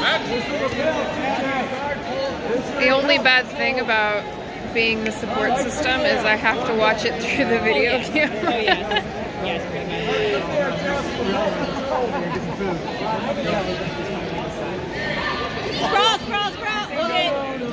The only bad thing about being the support system is I have to watch it through the video camera. Oh, yes. Yes, pretty much. Sprawl, sprawl, sprawl. Okay.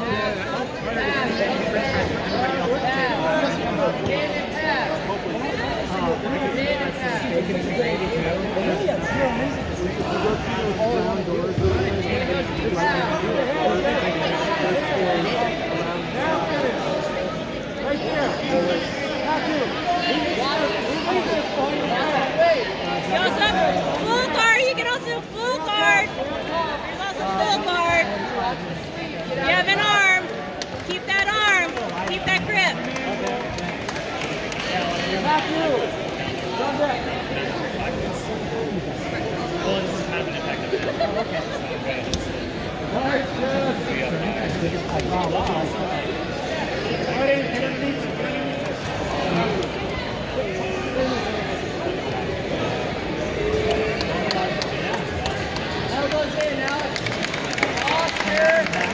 Full guard, you can also full guard. There's also full guard. You have an arm. Keep that arm. Keep that grip. Oscar!